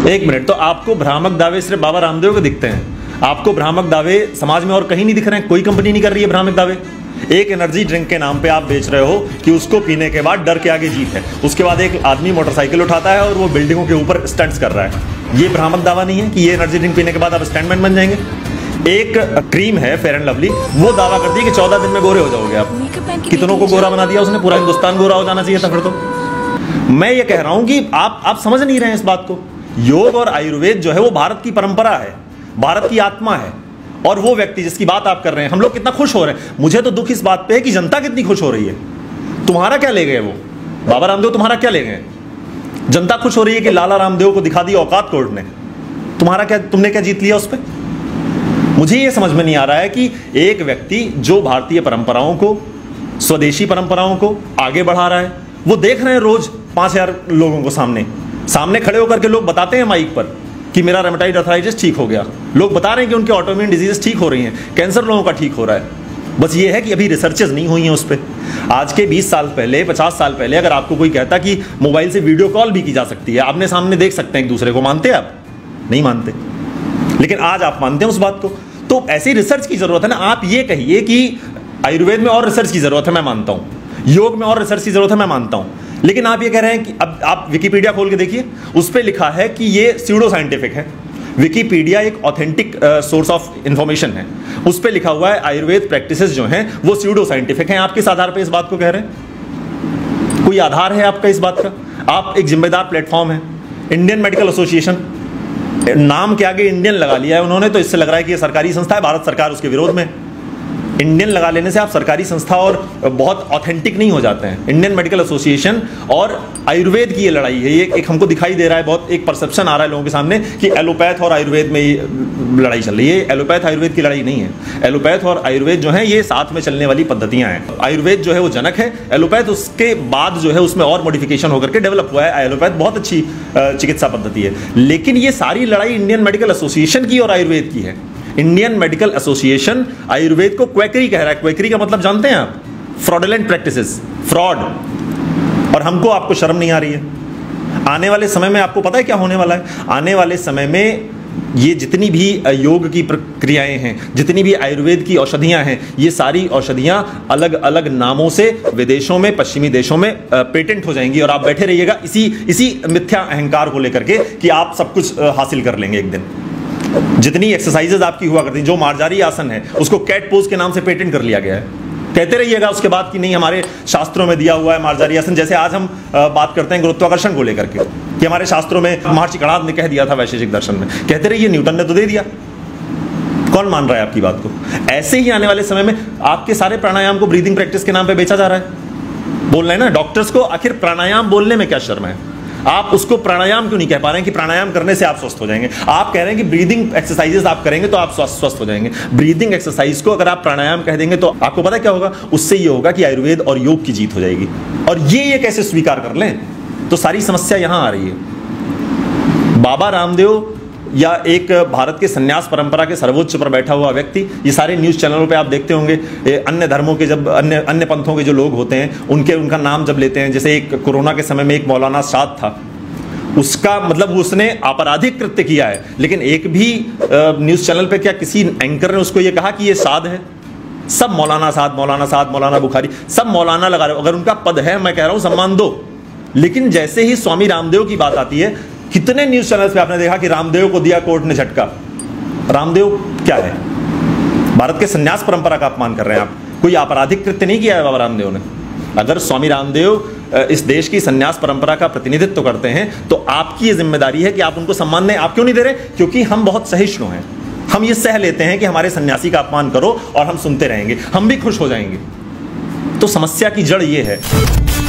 एक मिनट, तो आपको भ्रामक दावे सिर्फ बाबा रामदेव के दिखते हैं? आपको भ्रामक दावे समाज में और कहीं नहीं दिख रहे हैं? कोई कंपनी नहीं कर रही है भ्रामक दावे? एक एनर्जी ड्रिंक के नाम पे आप बेच रहे हो कि उसको पीने के बाद डर के आगे जीत है, उसके बाद एक आदमी मोटरसाइकिल उठाता है और वो बिल्डिंगों के ऊपर स्टंट्स कर रहा है। ये भ्रामक दावा नहीं है कि ये एनर्जी ड्रिंक पीने के बाद आप स्टंटमैन बन जाएंगे? एक क्रीम है फेयर एंड लवली, वो दावा करती है कि 14 दिन में गोरे हो जाओगे आप। कितनों को गोरा बना दिया उसने? पूरा हिंदुस्तान गोरा हो जाना चाहिए था फिर तो। मैं ये कह रहा हूं कि आप समझ नहीं रहे हैं इस बात को। योग और आयुर्वेद जो है वो भारत की परंपरा है, भारत की आत्मा है। और वो व्यक्ति जिसकी बात आप कर रहे हैं, हम लोग कितना खुश हो रहे हैं। मुझे तो दुख इस बात पे है कि जनता कितनी खुश हो रही है। तुम्हारा क्या ले गए वो बाबा रामदेव? तुम्हारा क्या ले गए? जनता खुश हो रही है कि लाला रामदेव को दिखा दिया औकात कोर्ट ने। तुम्हारा क्या, तुमने क्या जीत लिया उस पर? मुझे ये समझ में नहीं आ रहा है कि एक व्यक्ति जो भारतीय परंपराओं को, स्वदेशी परंपराओं को आगे बढ़ा रहा है, वो देख रहे हैं रोज 5000 लोगों को सामने खड़े होकर के लोग बताते हैं माइक पर कि मेरा रेमेटाइड अर्थराइटिस ठीक हो गया। लोग बता रहे हैं कि उनके ऑटोइम्यून डिजीज ठीक हो रही हैं, कैंसर लोगों का ठीक हो रहा है। बस ये है कि अभी रिसर्चेस नहीं हुई हैं उस पर। आज के 20 साल पहले, 50 साल पहले अगर आपको कोई कहता कि मोबाइल से वीडियो कॉल भी की जा सकती है, आमने सामने देख सकते हैं एक दूसरे को, मानते आप? नहीं मानते। लेकिन आज आप मानते हैं उस बात को। तो ऐसी रिसर्च की जरूरत है ना। आप ये कहिए कि आयुर्वेद में और रिसर्च की जरूरत है, मैं मानता हूं। योग में और रिसर्च की जरूरत है, मैं मानता हूं। लेकिन आप ये कह रहे हैं कि अब आप विकिपीडिया खोल के देखिए, उस पर लिखा है कि ये स्यूडो साइंटिफिक है। विकिपीडिया एक ऑथेंटिक सोर्स ऑफ इंफॉर्मेशन है, उस पर लिखा हुआ है आयुर्वेद प्रैक्टिसेस जो हैं वो स्यूडो साइंटिफिक हैं। आप किस आधार पर इस बात को कह रहे हैं? कोई आधार है आपका इस बात का? आप एक जिम्मेदार प्लेटफॉर्म है, इंडियन मेडिकल एसोसिएशन, नाम के आगे इंडियन लगा लिया है उन्होंने, तो इससे लग रहा है कि ये सरकारी संस्था है, भारत सरकार उसके विरोध में। इंडियन लगा लेने से आप सरकारी संस्था और बहुत ऑथेंटिक नहीं हो जाते हैं। इंडियन मेडिकल एसोसिएशन और आयुर्वेद की ये लड़ाई है। ये एक हमको दिखाई दे रहा है, बहुत एक परसेप्शन आ रहा है लोगों के सामने कि एलोपैथ और आयुर्वेद में ये लड़ाई चल रही है। एलोपैथ आयुर्वेद की लड़ाई नहीं है। एलोपैथ और आयुर्वेद जो है ये साथ में चलने वाली पद्धतियां हैं। आयुर्वेद जो है वो जनक है, एलोपैथ उसके बाद जो है उसमें और मॉडिफिकेशन होकर के डेवलप हुआ है। एलोपैथ बहुत अच्छी चिकित्सा पद्धति है। लेकिन ये सारी लड़ाई इंडियन मेडिकल एसोसिएशन की और आयुर्वेद की है। इंडियन मेडिकल एसोसिएशन आयुर्वेद को क्वैकरी कह रहा है। क्वैकरी का मतलब जानते हैं आप? Fraudulent practices, fraud. और हमको, आपको शर्म नहीं आ रही है? आने वाले समय में आपको पता है क्या होने वाला है? आने वाले समय में ये जितनी भी योग की प्रक्रियाएं हैं, जितनी भी आयुर्वेद की औषधियां हैं, ये सारी औषधियां अलग अलग नामों से विदेशों में, पश्चिमी देशों में पेटेंट हो जाएंगी। और आप बैठे रहिएगा इसी मिथ्या अहंकार को लेकर के कि आप सब कुछ हासिल कर लेंगे एक दिन। जितनी एक्सरसाइजेज आपकी हुआ करती, जो मार्जारी आसन है उसको कैट पोज के नाम से पेटेंट कर लिया गया है। कहते रहिएगा उसके बाद कि नहीं हमारे शास्त्रों में दिया हुआ है मार्जारी आसन। जैसे आज हम बात करते हैं गुरुत्वाकर्षण को लेकर के कि हमारे शास्त्रों में महर्षि कणाद ने कह दिया था वैशेषिक दर्शन में। कहते रहिए न्यूटन ने तो दे दिया। कौन मान रहा है आपकी बात को? ऐसे ही आने वाले समय में आपके सारे प्राणायाम को ब्रीदिंग प्रैक्टिस के नाम पे बेचा जा रहा है। बोल रहे हैं ना डॉक्टर्स को, आखिर प्राणायाम बोलने में क्या शर्म है? आप उसको प्राणायाम क्यों नहीं कह पा रहे हैं कि प्राणायाम करने से आप स्वस्थ हो जाएंगे? आप कह रहे हैं कि ब्रीदिंग एक्सरसाइजेस आप करेंगे तो आप स्वस्थ हो जाएंगे। ब्रीदिंग एक्सरसाइज को अगर आप प्राणायाम कह देंगे तो आपको पता क्या होगा? उससे ये होगा कि आयुर्वेद और योग की जीत हो जाएगी। और ये कैसे स्वीकार कर लें? तो सारी समस्या यहां आ रही है। बाबा रामदेव या एक भारत के संन्यास परंपरा के सर्वोच्च पर बैठा हुआ व्यक्ति, ये सारे न्यूज़ चैनलों पे आप देखते होंगे, अन्य धर्मों के जब अन्य पंथों के जो लोग होते हैं उनका नाम जब लेते हैं, जैसे एक कोरोना के समय में एक मौलाना साद था, उसका मतलब उसने आपराधिक कृत्य किया है, लेकिन एक भी न्यूज़ चैनल पे क्या किसी एंकर ने उसको ये कहा कि ये साद है? सब मौलाना साद, मौलाना साद, मौलाना बुखारी, सब मौलाना लगा रहे हो। अगर उनका पद है, मैं कह रहा हूं सम्मान दो। लेकिन जैसे ही स्वामी रामदेव की बात आती है, कितने न्यूज चैनल्स पे आपने देखा कि रामदेव को दिया कोर्ट ने झटका। रामदेव क्या है? भारत के संन्यास परंपरा का अपमान कर रहे हैं आप। कोई आपराधिक कृत्य नहीं किया है बाबा रामदेव ने। अगर स्वामी रामदेव इस देश की संन्यास परंपरा का प्रतिनिधित्व करते हैं तो आपकी ये जिम्मेदारी है कि आप उनको सम्मान दें। आप क्यों नहीं दे रहे? क्योंकि हम बहुत सहिष्णु हैं। हम ये सह लेते हैं कि हमारे सन्यासी का अपमान करो और हम सुनते रहेंगे, हम भी खुश हो जाएंगे। तो समस्या की जड़ ये है।